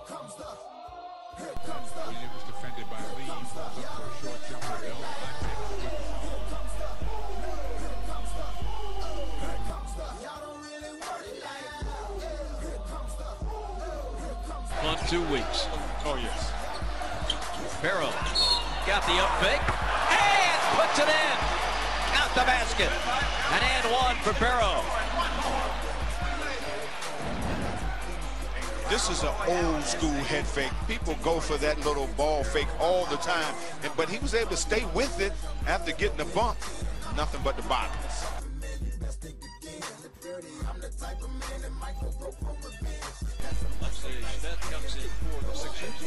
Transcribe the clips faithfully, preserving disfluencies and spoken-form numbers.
Williams defended by Lee. Falls up for a short jumper. Bell on two weeks. Oh, yes. Barrow got the up fake and puts it in. Out the basket. An and one for Barrow. This is an old school head fake. People go for that little ball fake all the time. And, but he was able to stay with it after getting the bump. Nothing but the bottoms. That comes in for the Sixers.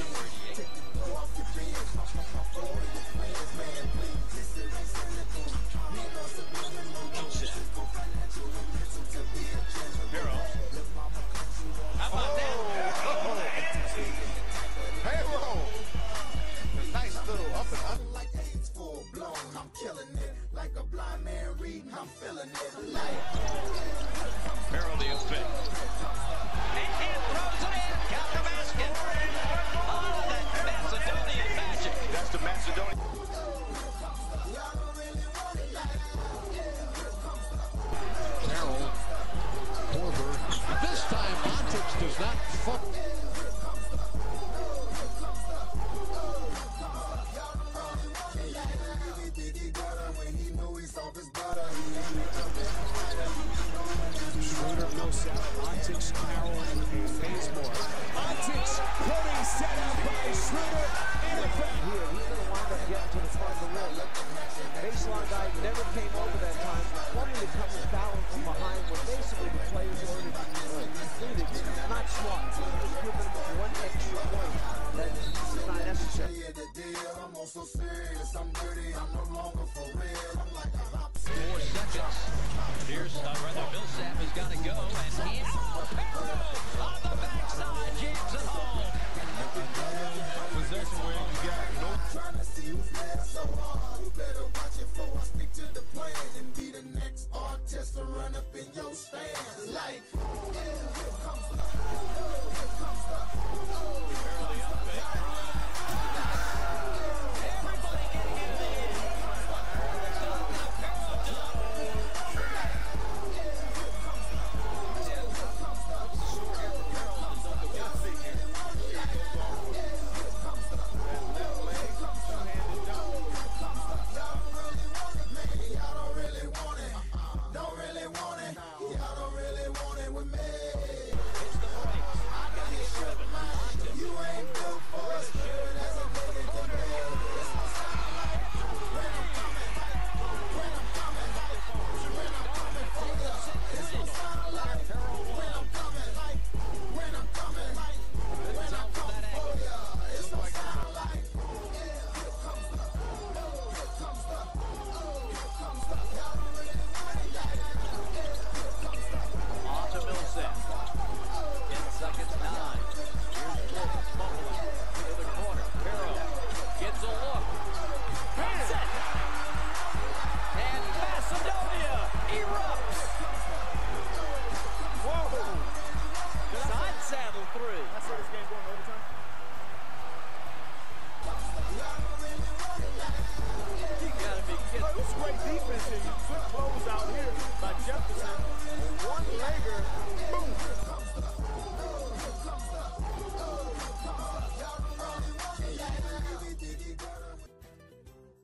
Barrow. How about that? Barrow. Nice little up and up. I'm killing it like a blind man reading. I'm feeling it. Barrow the up fake. And, and throws it in. Got the basket. Oh, that Macedonian magic. That's the Macedonian. Carroll, Korver. This time, Montic does not fuck. Schroeder, Millsap, Montic, Carroll, and Bazemore. Montic, putting set up by Schroeder. In the back. Here, he's going to wind up getting to the front of the rim. Baseline guy never came over that time. Wanting to come and foul from behind when basically the players already completed. Not smart. Just give them one extra point. That's not necessary. I'm also serious. I'm dirty. I'm no longer for real. I'm like a hop. Four seconds. Here's, uh, rather, Millsap has got to go. And in. Barrow on the backside. Jams it home. Possession where you got no. Trying to see who's last so hard. You better watch it before I stick to the plan and be the next artist to run up in your stand. Like, here comes the, here comes the, Barely up fake. Everybody getting into the end. Great defense here. You put close out here by Jefferson. One legger